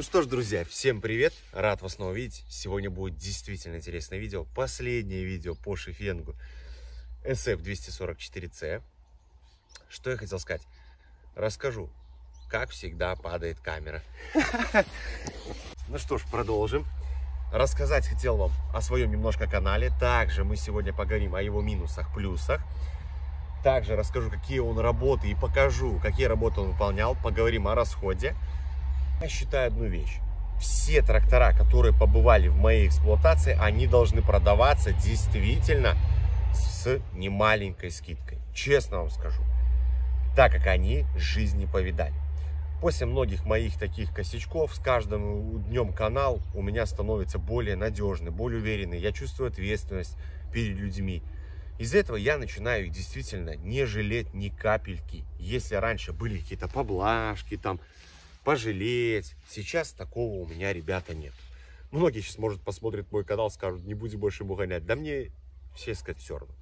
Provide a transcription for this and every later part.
Ну что ж, друзья, всем привет! Рад вас снова видеть. Сегодня будет действительно интересное видео. Последнее видео по шифенгу SF244C. Что я хотел сказать? Расскажу, как всегда падает камера. Ну что ж, продолжим. Рассказать хотел вам о своем немножко канале. Также мы сегодня поговорим о его минусах, плюсах. Также расскажу, какие он работы, и покажу, какие работы он выполнял. Поговорим о расходе. Я считаю одну вещь. Все трактора, которые побывали в моей эксплуатации, они должны продаваться действительно с немаленькой скидкой. Честно вам скажу. Так как они жизни повидали. После многих моих таких косячков, с каждым днем канал у меня становится более надежный, более уверенный. Я чувствую ответственность перед людьми. Из-за этого я начинаю их действительно не жалеть ни капельки. Если раньше были какие-то поблажки, там, пожалеть, сейчас такого у меня, ребята, нет. Многие сейчас, может, посмотрят мой канал, скажут, не будем больше ему гонять. Да мне, все сказать, все равно.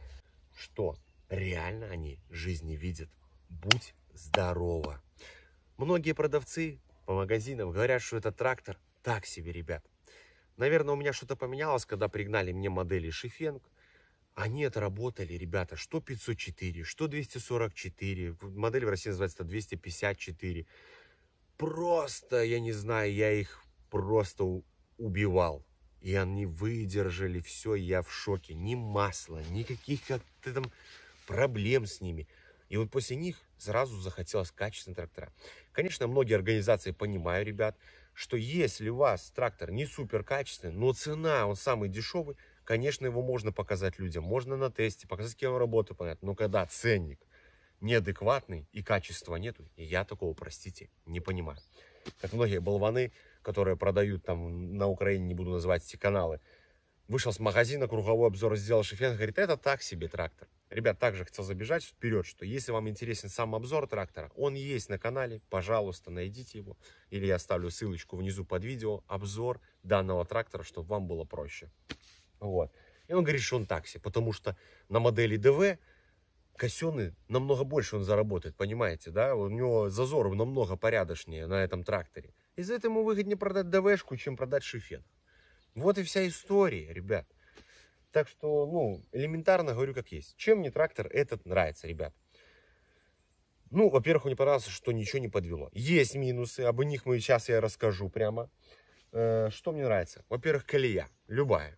Что реально они жизни видят. Будь здорова. Многие продавцы по магазинам говорят, что этот трактор так себе, ребят. Наверное, у меня что-то поменялось, когда пригнали мне модели Шифенг. Они отработали, ребята, что 504, что 244. Модель в России называется 254. Просто, я не знаю, я их просто убивал. И они выдержали все, я в шоке. Ни масла, никаких как-то там проблем с ними. И вот после них сразу захотелось качественные трактора. Конечно, многие организации понимают, ребят, что если у вас трактор не супер качественный, но цена, он самый дешевый, конечно, его можно показать людям. Можно на тесте, показать, кем он работает, понятно. Но когда ценник неадекватный и качества нету, и я такого, простите, не понимаю. Как многие болваны, которые продают там на Украине, не буду называть эти каналы, вышел с магазина, круговой обзор сделал Шифенг, говорит, это так себе трактор. Ребят, также хотел забежать вперед, что если вам интересен сам обзор трактора, он есть на канале, пожалуйста, найдите его. Или я оставлю ссылочку внизу под видео, обзор данного трактора, чтобы вам было проще. Вот. И он говорит, что он так себе, потому что на модели ДВ кассеный намного больше он заработает, понимаете, да? У него зазор намного порядочнее на этом тракторе. Из-за этого ему выгоднее продать ДВшку, чем продать Шифенг. Вот и вся история, ребят. Так что, ну, элементарно говорю как есть. Чем мне трактор этот нравится, ребят? Ну, во-первых, мне понравилось, что ничего не подвело. Есть минусы, об них сейчас я расскажу прямо. Что мне нравится? Во-первых, колея, любая.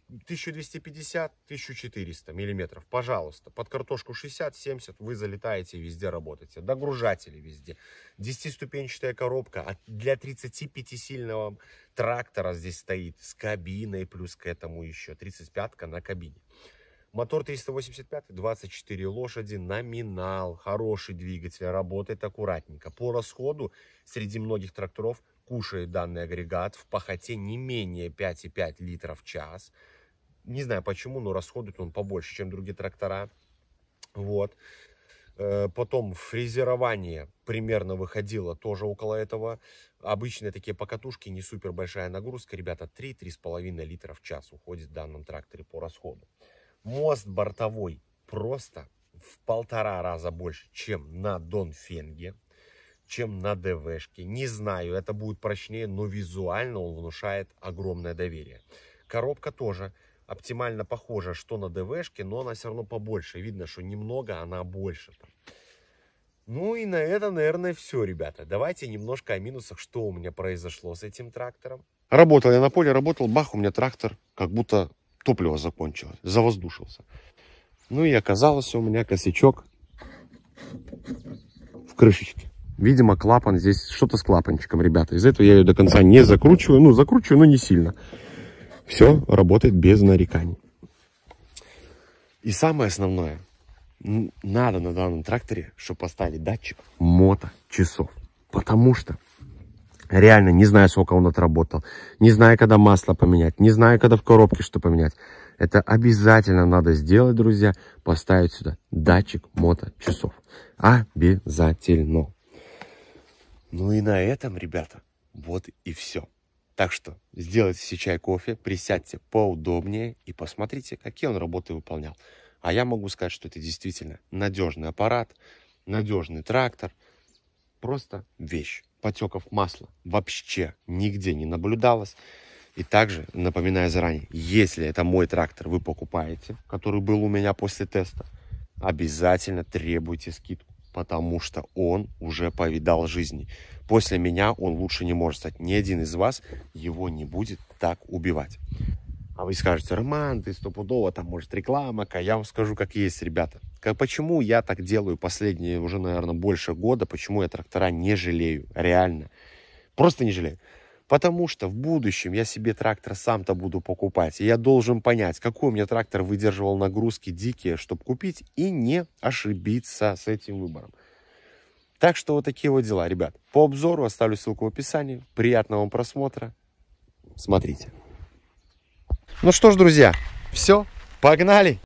1250-1400 миллиметров, пожалуйста. Под картошку 60-70 вы залетаете и везде работаете. Догружатели везде. 10-ступенчатая коробка для 35-сильного трактора здесь стоит. С кабиной плюс к этому еще. 35-ка на кабине. Мотор 385, 24 лошади, номинал. Хороший двигатель, работает аккуратненько. По расходу среди многих тракторов кушает данный агрегат в пахоте не менее 5,5 литров в час. Не знаю почему, но расходует он побольше, чем другие трактора. Вот. Потом фрезерование примерно выходило тоже около этого. Обычные такие покатушки, не супер большая нагрузка. Ребята, 3-3,5 литра в час уходит в данном тракторе по расходу. Мост бортовой просто в 1,5 раза больше, чем на Донфенге, чем на ДВшке. Не знаю, это будет прочнее, но визуально он внушает огромное доверие. Коробка тоже оптимально похожа, что на ДВшке, но она все равно побольше. Видно, что немного она больше. Ну и на этом, наверное, все, ребята. Давайте немножко о минусах, что у меня произошло с этим трактором. Работал я на поле, работал, бах, у меня трактор, как будто топливо закончилось, завоздушился. Ну и оказалось у меня косячок в крышечке. Видимо, клапан здесь, что-то с клапанчиком, ребята. Из-за этого я ее до конца не закручиваю. Ну, закручиваю, но не сильно. Все работает без нареканий. И самое основное. Надо на данном тракторе, чтобы поставить датчик моточасов. Потому что реально не знаю, сколько он отработал. Не знаю, когда масло поменять. Не знаю, когда в коробке что поменять. Это обязательно надо сделать, друзья. Поставить сюда датчик моточасов. Обязательно. Ну и на этом, ребята, вот и все. Так что сделайте себе чай, кофе, присядьте поудобнее и посмотрите, какие он работы выполнял. А я могу сказать, что это действительно надежный аппарат, надежный трактор. Просто вещь. потеков масла вообще нигде не наблюдалось. И также, напоминаю заранее, если это мой трактор вы покупаете, который был у меня после теста, обязательно требуйте скидку, потому что он уже повидал жизни. После меня он лучше не может стать. Ни один из вас его не будет так убивать. А вы скажете: Роман, ты стопудово, там может реклама-ка. Я вам скажу, как есть, ребята. Почему я так делаю последние уже, наверное, больше года, почему я трактора не жалею, реально. Просто не жалею. Потому что в будущем я себе трактор сам-то буду покупать. И я должен понять, какой у меня трактор выдерживал нагрузки дикие, чтобы купить и не ошибиться с этим выбором. Так что вот такие вот дела, ребят. По обзору оставлю ссылку в описании. Приятного вам просмотра. Смотрите. Ну что ж, друзья, все, погнали!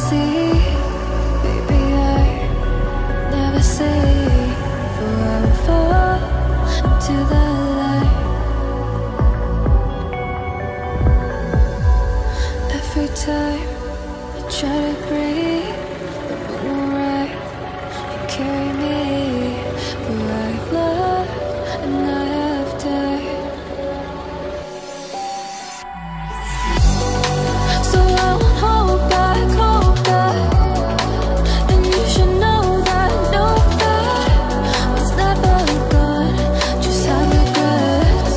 see. Baby, I never say forever into the light. Every time I try to breathe, the moon will rise and carry me. For I've loved and I have died. So I won't hold back, and you should know that was never gone, just have regrets.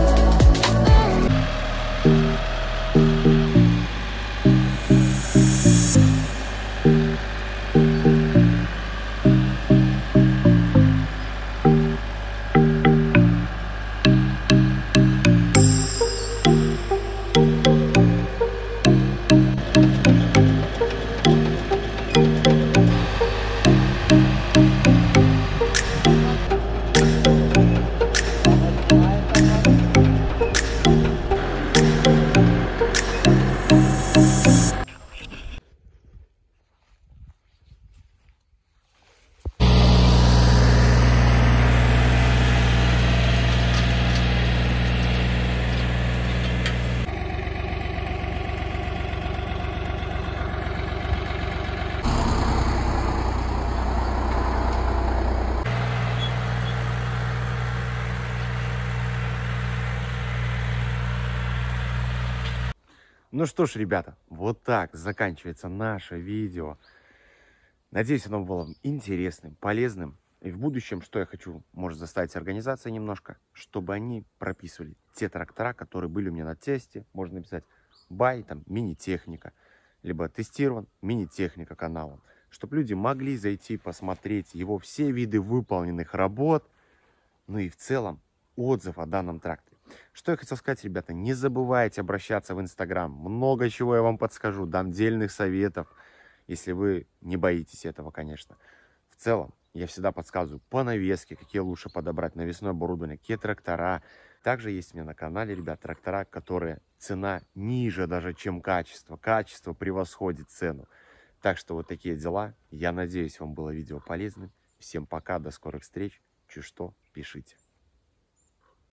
Ну что ж, ребята, вот так заканчивается наше видео. Надеюсь, оно было интересным, полезным. И в будущем, что я хочу, может, заставить организации немножко, чтобы они прописывали те трактора, которые были у меня на тесте. Можно написать бай, там, мини-техника, либо тестирован мини-техника каналом. Чтобы люди могли зайти, посмотреть его все виды выполненных работ, ну и в целом отзыв о данном тракторе. Что я хотел сказать, ребята, не забывайте обращаться в Инстаграм. Много чего я вам подскажу, дам дельных советов, если вы не боитесь этого, конечно. В целом, я всегда подсказываю по навеске, какие лучше подобрать навесное оборудование, какие трактора. Также есть у меня на канале, ребят, трактора, которые цена ниже даже, чем качество. Качество превосходит цену. Так что вот такие дела. Я надеюсь, вам было видео полезным. Всем пока, до скорых встреч. Чуть что, пишите.